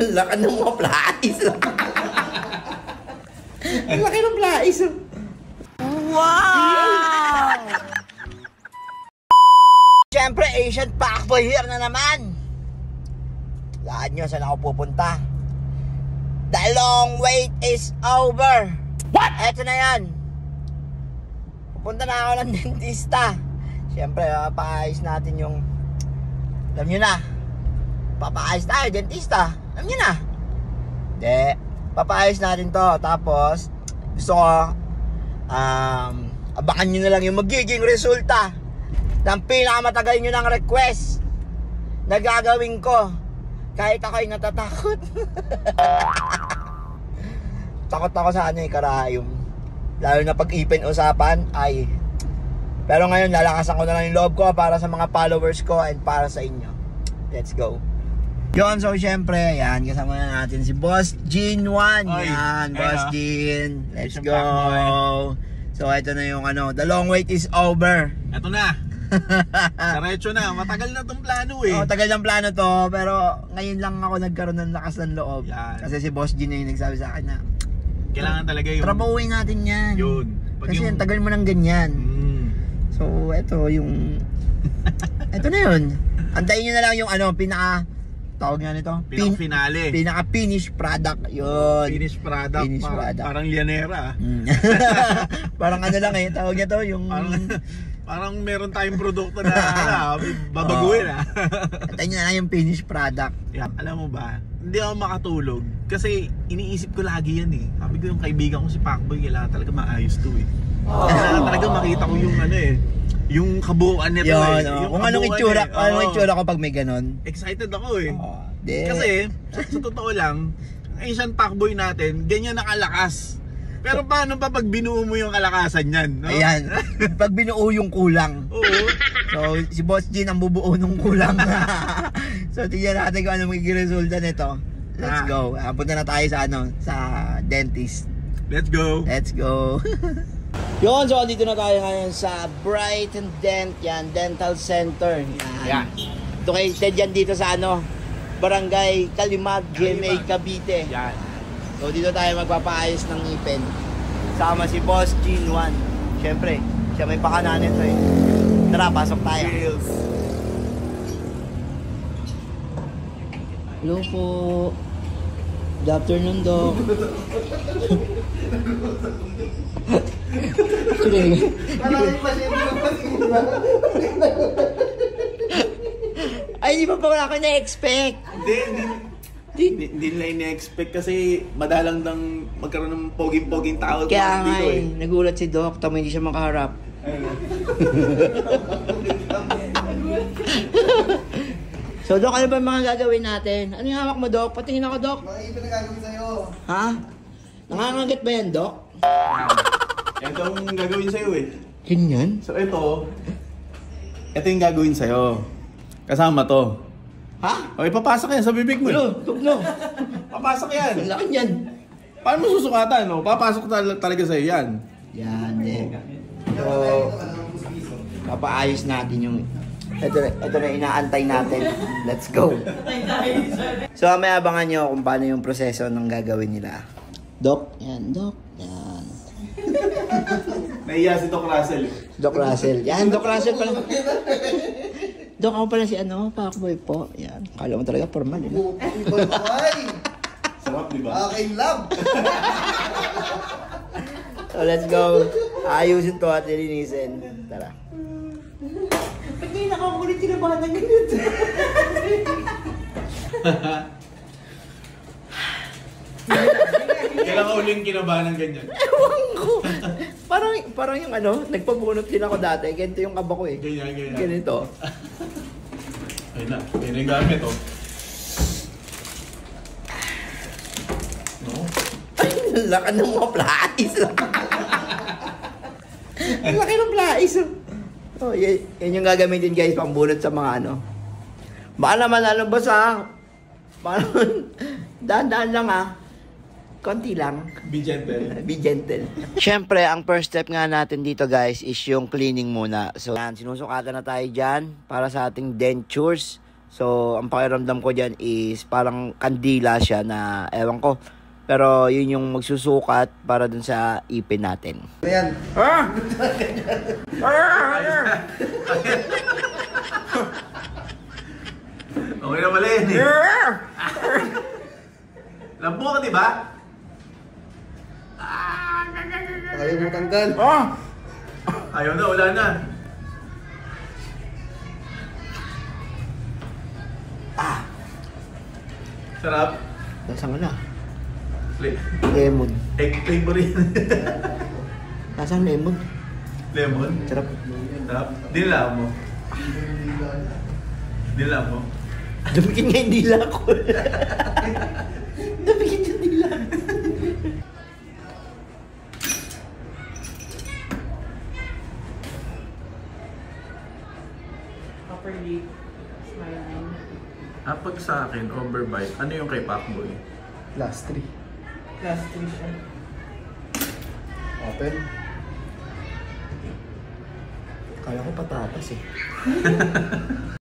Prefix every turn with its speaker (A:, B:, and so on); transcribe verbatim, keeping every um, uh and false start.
A: Laki ng mga plais. Ang laki ng plais. Wow! Siyempre, Asian Pakboy here na naman. Lahat nyo, saan ako pupunta? The long wait is over. What? Eto na yan. Pupunta na ako ng dentista. Siyempre, papaayos natin yung... Alam nyo na. Papaayos tayo, dentista. Alam nyo na. Hindi. Papaayos natin to. Tapos, gusto ko, um, abangan nyo na lang yung magiging resulta ng pinakamatagal nyo ng request na gagawin ko. Kahit ako'y natatakot. Takot ako sa ano eh, karayom. Lalo na pag-ipin usapan, ay... Pero ngayon, lalakasan ko na lang yung loob ko para sa mga followers ko and para sa inyo. Let's go. Yun, so syempre, yan, kasama na natin si Boss Gene One. Yan, Boss Gene. Let's go. So, ito na yung ano, the long wait is over.
B: Ito na. Diretso na. Matagal na tong plano eh.
A: Oh, tagal ng plano to, pero ngayon lang ako nagkaroon ng lakas ng loob.
B: Yan.
A: Kasi si Boss Gene na yung nagsabi sa akin na,
B: kailangan talaga yung...
A: trabahuin natin yan.
B: Yun. Pag
A: Kasi
B: yung...
A: tagal mo ng ganyan.
B: Mm.
A: So, ito yung... ito na yun. Antayin nyo na lang yung ano, pinaka... Tawag nga nito?
B: Pinaka finale.
A: Pinaka finished product. Yun.
B: Finished product.
A: Finished
B: pa,
A: product.
B: Parang lianera.
A: Mm. Parang ano lang eh. Tawag niya to yung...
B: Parang, parang meron tayong produkto na ano, babaguhin ah.
A: Antayin nyo na lang yung finished product.
B: Yeah. Alam mo ba, hindi ako makatulog. Kasi iniisip ko lagi yan eh. Sabi ko yung kaibigan ko si Pakboy, kailangan talaga maayos to eh. Oh. Kailangan talaga makita ko yung ano eh, yung kabuuan nito
A: yun,
B: eh.
A: Oh.
B: Yung
A: Kung anong itsura,
B: eh.
A: anong
B: oh.
A: itsura ko pag may ganon.
B: Excited ako eh.
A: Oh, de.
B: Kasi sa, sa totoo lang, ang Asian Pakboy natin, ganyan nakalakas. Pero paano pa pag binuo mo yung kalakasan yan? No?
A: Ayan, pag binuo yung kulang.
B: Oo.
A: So, si Boss Gene ang bubuo ng kulang. So, tignan natin kung ano magiging resulta nito. Let's ah. go. Uh, punta na tayo sa ano, sa dentist.
B: Let's go.
A: Let's go. Yun, so dito na tayo ngayon sa Brighton Dent, yan, Dental Center. Yan.
B: Yan.
A: Located yan dito sa ano, Barangay Kalimag, G M A, Cavite.
B: Yan.
A: So dito tayo magpapaayos ng ngipin. Sama si Boss Gene One. Siyempre, siya may pakana nito eh. Tara, pasok tayo.
B: Cheers.
A: Hello po. Good afternoon, Doc. Ay, di ba pa wala ko na-expect?
B: Hindi, hindi. Hindi, hindi nila ina-expect kasi madalang nang magkaroon ng poging-poging tao
A: kaya nga
B: dito
A: eh,
B: eh.
A: nagulat si Doc, tamo hindi siya makaharap. So Doc, ano ba yung mga gagawin natin? Ano yung hawak mo, Doc? Patingin ako, Doc.
C: Mga ito na gagawin sa'yo.
A: Ha? Nangangagat ba yan, Doc?
B: Ito ang gagawin sa'yo eh.
A: Ganyan?
B: So ito, ito yung gagawin sa'yo. Kasama to.
A: Ha?
B: Okay, papasok yan sa bibig mo.
A: Ano? Doc, no.
B: Papasok yan.
A: Ang laki yan.
B: Paano mo susukatan, no? Papasok tal- talaga sa'yo yan.
A: Yan, eh. So, papaayos natin yung... Ito na, ito na inaantay natin. Let's go. So, may abangan nyo kung paano yung proseso ng gagawin nila. Doc, yan, Doc. Yan.
B: Nahiya si Doc Russell.
A: Doc Russell. Yan, Doc Russell pala. Doc, ako pala si ano, Pakboy po. Yan. Kala mo talaga formal, eh.
C: Oh, ibang kamay.
B: Sarap, di ba?
C: Aking love.
A: So, let's go. Ayusin to at lilinisin. Tara. Ba't ngayon nakakulit tinabahan ng ganyan?
B: Kailan ka uling kinabahan ng ganyan?
A: Ewan ko. Parang, parang yung ano, nagpabunot din ako dati. Ganito yung kaba ko eh.
B: Ganyan, ganyan.
A: Ganito.
B: Ayun na, ayun yung gamit, oh. No?
A: Ay, laki ng mga plais. Ang laki ng plais. Oh, yan, yan yung gagamitin guys, pambunot sa mga ano. Baka naman ano ba sa... Parang, daan-daan lang ah. Konti lang.
B: Be gentle.
A: Be gentle. Siyempre, ang first step nga natin dito guys is yung cleaning muna. So, yan, sinusukatan na tayo dyan para sa ating dentures. So, ang pakiramdam ko dyan is parang kandila siya na ewan ko. Pero yun yung magsusukat para dun sa ipin natin.
C: Ayan.
A: Ah!
B: Okay na mali yan eh. Lampo ka, di ba?
C: Ayaw mo tanggal.
A: Ah!
B: Ayaw na, wala na.
A: Ah!
B: Sarap.
A: Nasaan na?
B: Le-
A: Lemon.
B: Egg flavor yan.
A: Nasaan lemon?
B: Lemon.
A: Sarap.
B: Sarap. Dila mo. Dila mo.
A: Damikin nga yung dila ko. Damikin yung dila.
D: Upper lip, smiling.
B: Ah, pag sa akin, overbite, ano yung kay Pacboy?
C: Last three.
D: Class three siya.
C: Open.
A: Kala ko patatas eh.